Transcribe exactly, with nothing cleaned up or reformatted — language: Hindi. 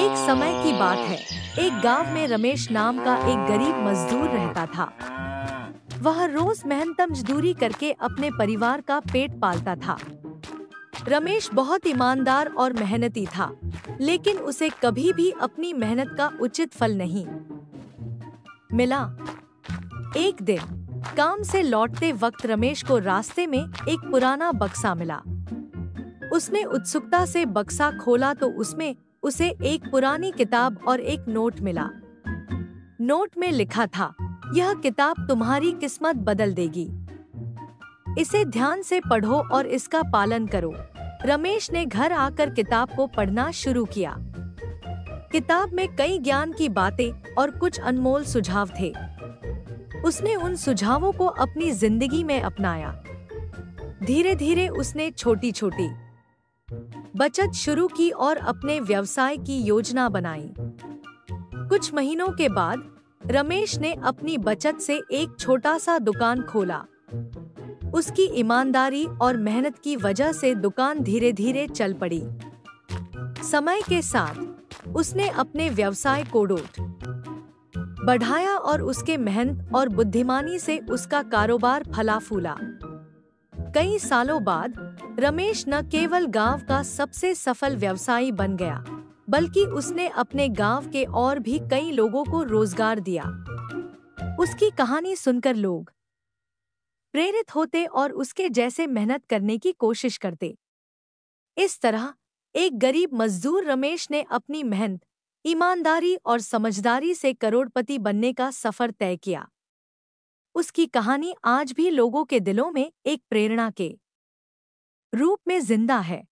एक समय की बात है। एक गांव में रमेश नाम का एक गरीब मजदूर रहता था। वह रोज मेहनत मजदूरी करके अपने परिवार का पेट पालता था। रमेश बहुत ईमानदार और मेहनती था, लेकिन उसे कभी भी अपनी मेहनत का उचित फल नहीं मिला। एक दिन काम से लौटते वक्त रमेश को रास्ते में एक पुराना बक्सा मिला। उसने उत्सुकता से बक्सा खोला तो उसमें उसे एक पुरानी किताब और एक नोट मिला। नोट में लिखा था, यह किताब तुम्हारी किस्मत बदल देगी। इसे ध्यान से पढ़ो और इसका पालन करो। रमेश ने घर आकर किताब को पढ़ना शुरू किया। किताब में कई ज्ञान की बातें और कुछ अनमोल सुझाव थे। उसने उन सुझावों को अपनी जिंदगी में अपनाया। धीरे धीरे उसने छोटी छोटी बचत शुरू की और अपने व्यवसाय की योजना बनाई। कुछ महीनों के बाद रमेश ने अपनी बचत से एक छोटा सा दुकान खोला। उसकी ईमानदारी और मेहनत की वजह से दुकान धीरे धीरे चल पड़ी। समय के साथ उसने अपने व्यवसाय को डोट बढ़ाया और उसके मेहनत और बुद्धिमानी से उसका कारोबार फला फूला। कई सालों बाद रमेश न केवल गांव का सबसे सफल व्यवसायी बन गया, बल्कि उसने अपने गांव के और भी कई लोगों को रोजगार दिया। उसकी कहानी सुनकर लोग प्रेरित होते और उसके जैसे मेहनत करने की कोशिश करते। इस तरह एक गरीब मजदूर रमेश ने अपनी मेहनत, ईमानदारी और समझदारी से करोड़पति बनने का सफर तय किया। उसकी कहानी आज भी लोगों के दिलों में एक प्रेरणा के रूप में जिंदा है।